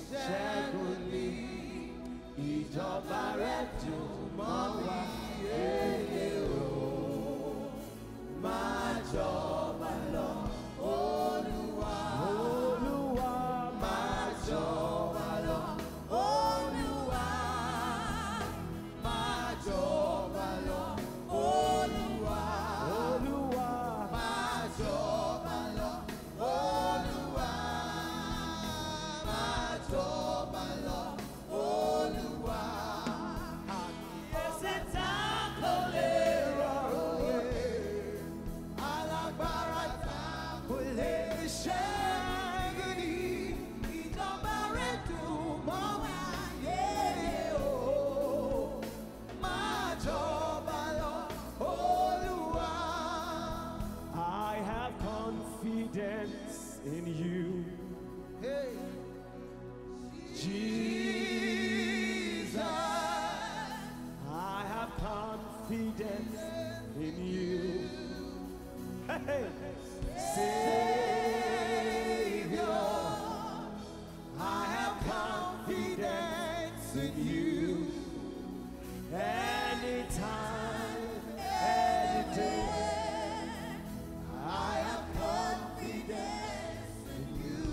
ṣẹ́gun ni ìjọba rẹ̀ dùn mọ́ wa yéye o. Máa jọba lọ Olúwa. Olúwa máa jọba lọ Olúwa. Máa jọba lọ Olúwa. Olúwa máa jọba lọ Olúwa. Máa jọba lọ Olúwa. Àkíyèsí tá kò lè rọrùn. Alágbára tá kò lè ṣẹ́gun ni ìjọba rẹ̀ dùn mọ́ wa yéye o. Máa jọba lọ Olúwa. I have confidence in you. Hey. Jesus, I have confidence in you. Hey. Savior, I have confidence in you. Anytime, any day, I have confidence in you.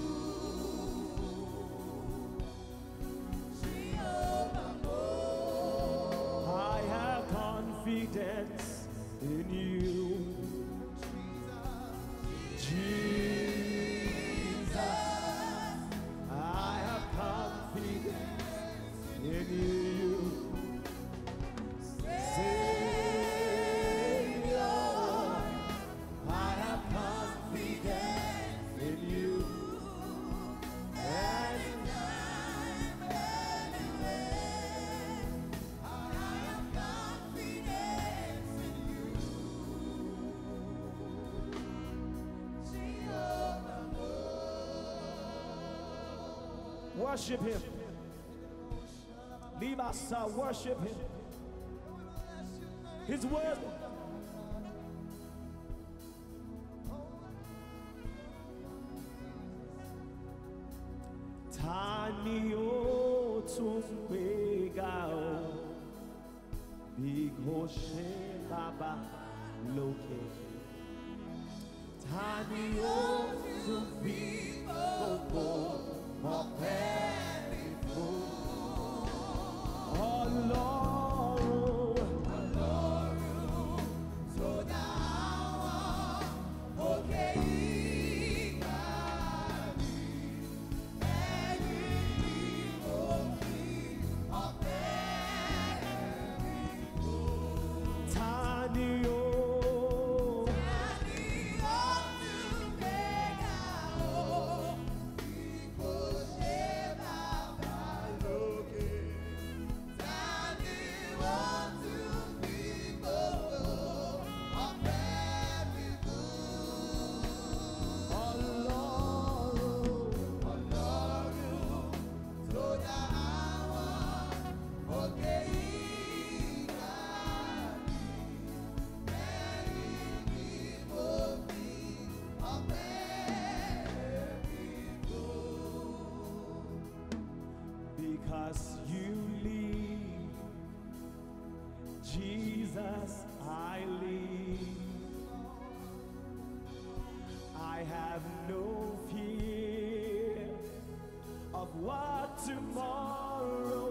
I have confidence in you. Jesus, I have confidence in you. Savior, I have confidence in you. Anytime, anywhere, I have confidence in you. Worship him. Libasa, worship him. His word. Tani o tún gbéga o, bí kò ṣe bàbá lókè. Tani o tún fi gbogbo ọpẹ́ mi fún. Ọlọ́run, Ọlọ́run tó dá àwọn òkè ìgbà mi. Ẹ̀yin ni mo fi ọpẹ́ mi fún. Tani o. Because you live, Jesus, I live. I have no fear of what tomorrow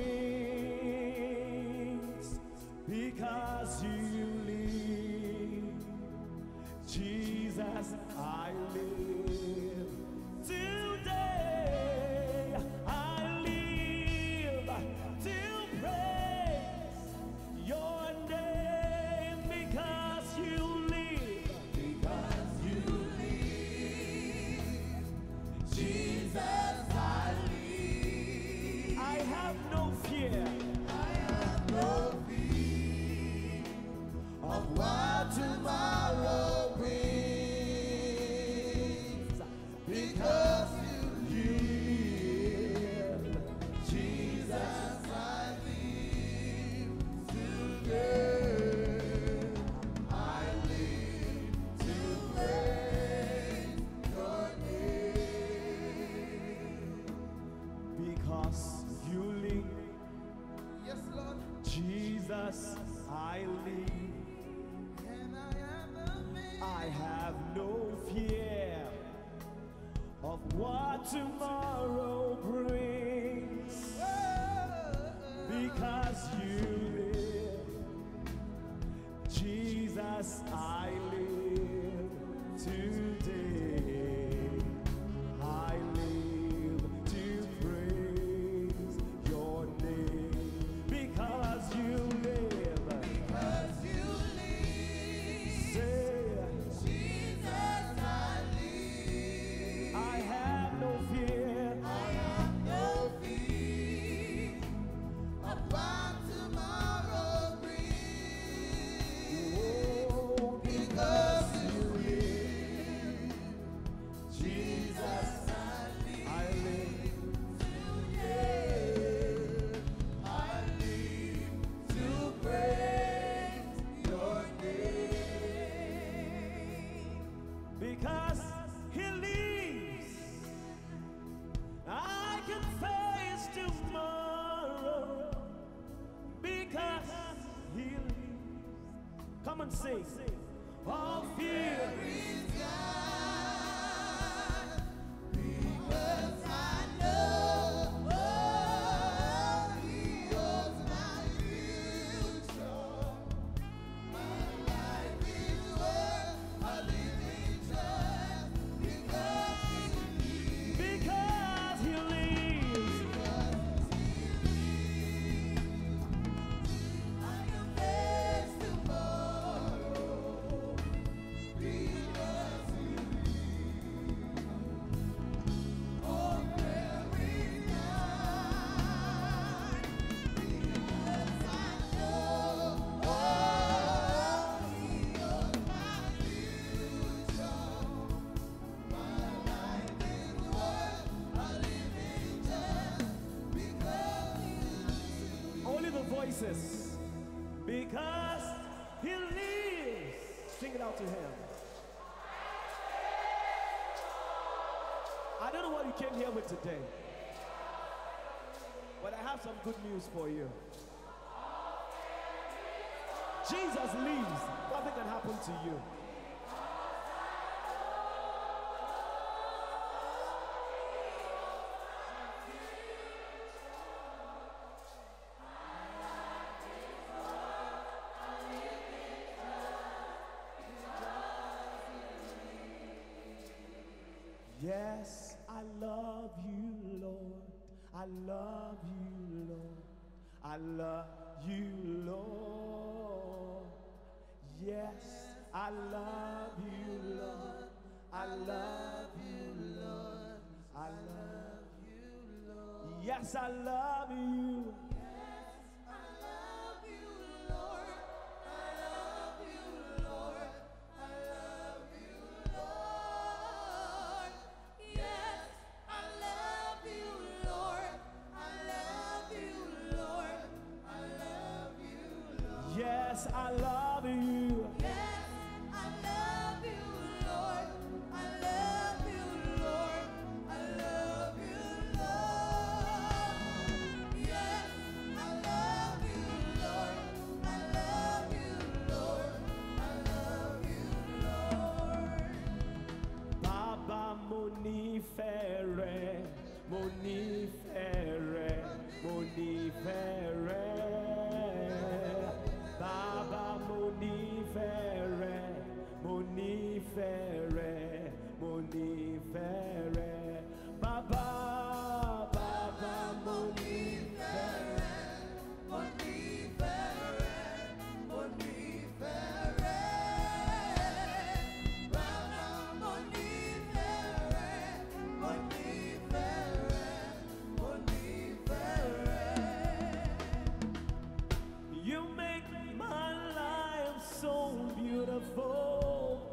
brings. Because you live, Jesus, I live. Today I live to praise your name. Because you live, Jesus, I live. I have no fear. I have no fear of what tomorrow brings. Because you live, Jesus, I live today. I live to praise your name. because you live. Yes, Lord. Jesus, I live. And I am amazed. I have no fear of what tomorrow brings, because you live. Jesus, I live today. I live to praise your name, because you live. Because you live. Say, Jesus, I live. I have no fear. I have no fear of what tomorrow brings. Oh, Because you live. Jesus, I live. today. I live to praise your name. Because he lives, I can face tomorrow. Because he lives. Come and sing. All fear Is gone, because I know He holds my future. My life is worth a living just because He lives. because he lives. I can face tomorrow because He lives. All fear is gone, because I know He holds my future. My life is worth a living just because He lives. Only the voices. Because he lives. Sing it out to him. I don't know what you came here with today, but I have some good news for you. Jesus lives. Nothing can happen to you. Yes, I love you, Lord. I love you, Lord. I love you, Lord. Yes, I love you, Lord. I love you, Lord. I love you, Lord. Yes, I love you. I love you, Lord. I love you, Lord. I love you, Lord. Yes, I love you, Lord. I love you, Lord. I love you, Lord. Yes, I love you. Yes, I love you, Lord. I love you, Lord. I love you, Lord. Yes, I love you, Lord. I love you, Lord. I love you, Lord. Baba Monifere, Monifere, Monifere. Baba Monifere, Monifere, Monifere. Baba, Baba Monifere. You make my life so beautiful.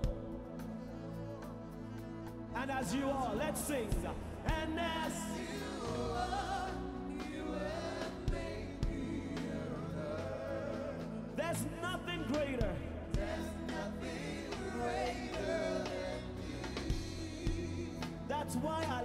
And as you are, let's sing. And as You are, you have made me alive. there's nothing greater. There's nothing greater than you. That's why I